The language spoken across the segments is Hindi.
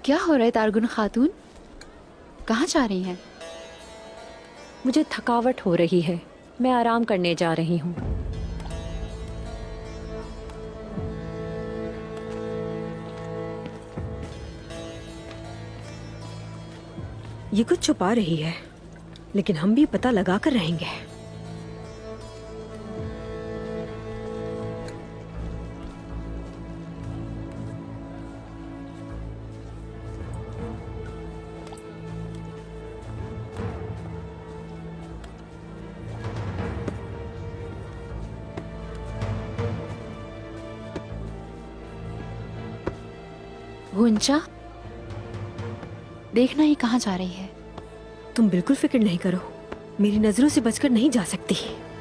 क्या हो रहा है तारगुन खातून? कहाँ जा रही हैं? मुझे थकावट हो रही है, मैं आराम करने जा रही हूँ। ये कुछ छुपा रही है, लेकिन हम भी पता लगा कर रहेंगे। गुंजा, देखना ही कहाँ जा रही है। तुम बिल्कुल फिक्र नहीं करो, मेरी नजरों से बचकर नहीं जा सकती।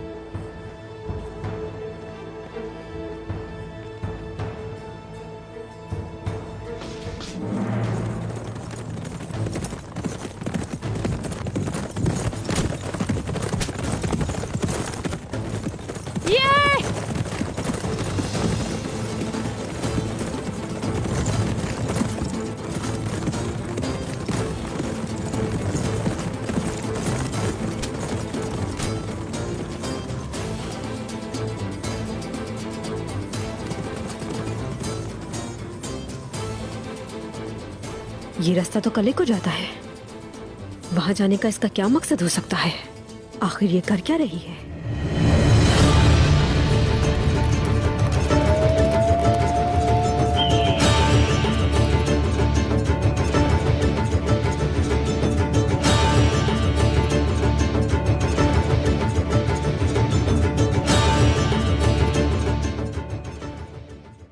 ये रास्ता तो कले को जाता है। वहां जाने का इसका क्या मकसद हो सकता है? आखिर ये कर क्या रही है?